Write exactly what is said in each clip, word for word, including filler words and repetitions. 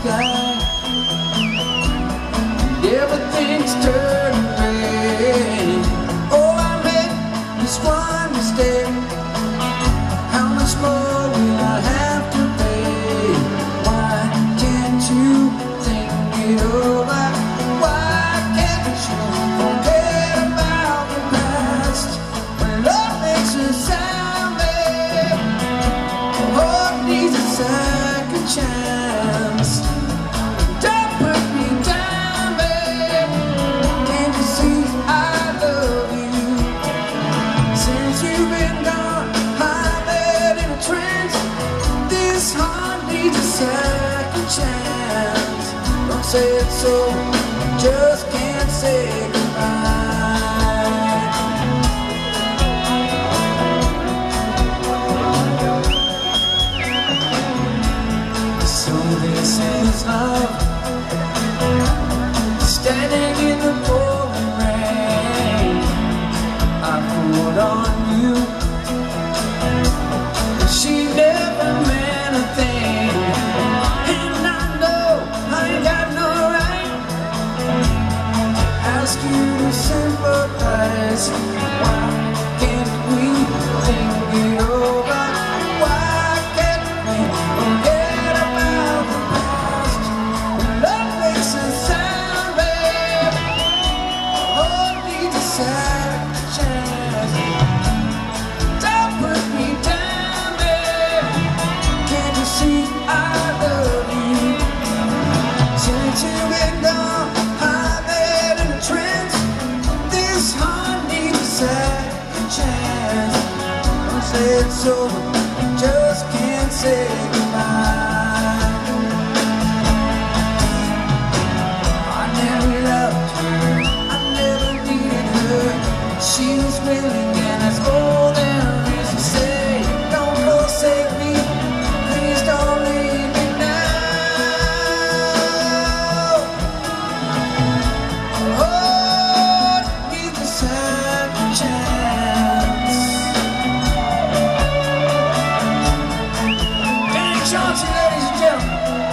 sky, and everything's turning gray. Oh, I made this one mistake. How much more will I have to pay? Why can't you think it over? Why can't you forget about the past? When love makes a sound, babe, heart needs a second chance. Don't put me down, babe. Can't you see I love you? Since you've been gone, I've been in a trance. This heart needs a second chance. Don't say it's over, just can't say goodbye. So this is love, standing in the pouring rain. I poured on you, but she never meant a thing. And I know I ain't got no right to ask you to sympathize. Why can't we think it over? Why can't we forget about the past? When love makes a sound, babe, oh, needs a second chance. Don't put me down, babe. Can't you see I love you? Since you've been gone, I've been in a trance. This heart needs a second chance. Don't say it's over, just can't say goodbye. I never loved her, I never needed her. She was willing, and that's all there is to say. Don't forsake me, please don't leave me now. Oh, need the second chance. Big Chauncey, ladies and gentlemen.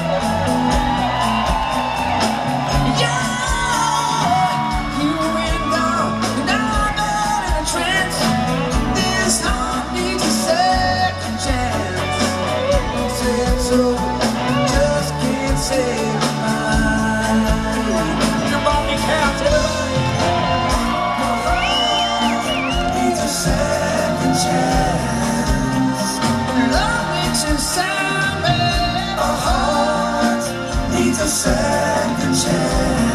Yeah, you've been gone, and I've been in a trance. This heart needs a second chance. Don't say it's over, just can't say goodbye. Come on, me count, everybody. My heart needs a second chance. Love makes you sound, babe. My heart needs a second chance.